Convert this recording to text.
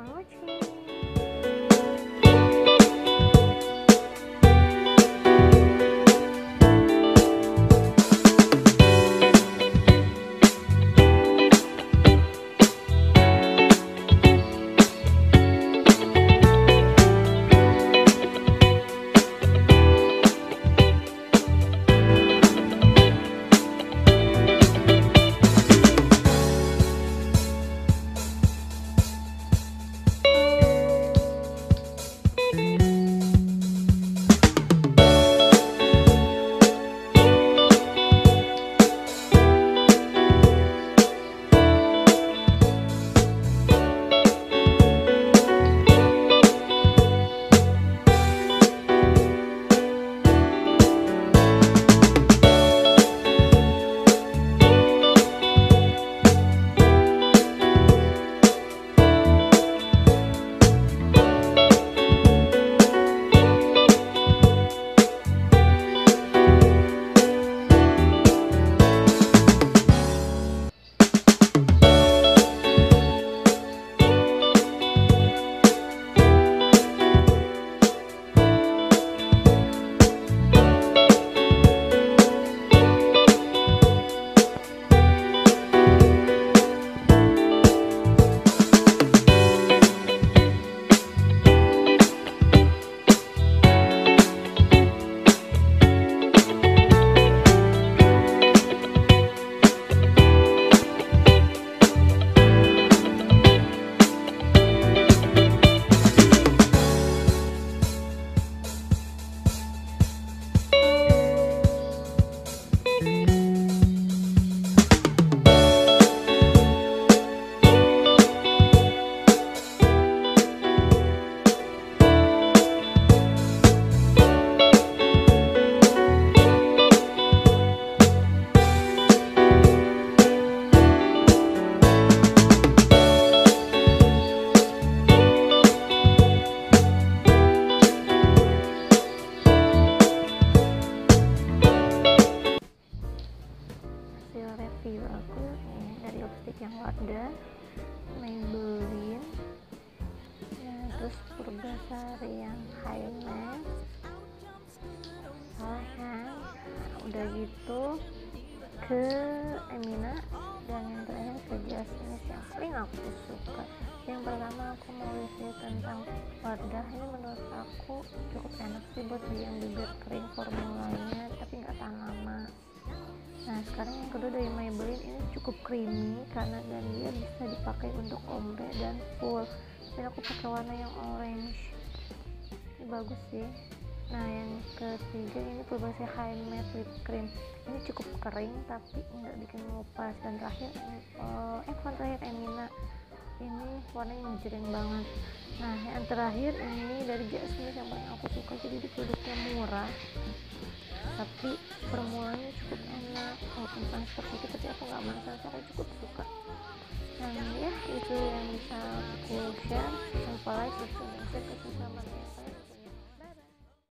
for watching. Review aku ini dari lipstick yang Wardah, Maybelline, ya, terus Purbasari yang High Matte, salah kan? Nah, udah gitu ke Emina, dan yang terakhir ke Jasmine yang paling aku suka. Yang pertama aku mau review tentang Wardah. Ini menurut aku cukup enak sih buat yang bibir kering, formulanya tapi nggak tahan lama. Nah sekarang yang kedua dari Maybelline, ini cukup creamy karena dan dia bisa dipakai untuk ombre dan full, dan aku pakai warna yang orange, ini bagus sih. Nah yang ketiga ini Purbasari High Matte Lip Cream, ini cukup kering tapi nggak bikin ngupas. Dan terakhir terakhir Emina, ini warnanya ngejreng banget. Nah yang terakhir ini dari Jasmine yang paling aku suka, jadi di produknya murah tapi formulanya cukup enak, walaupun bukan seperti itu tapi aku nggak masalah, aku cukup suka. Dan ya itu yang bisa aku share. Sampai like, subscribe, dan share ke sesama.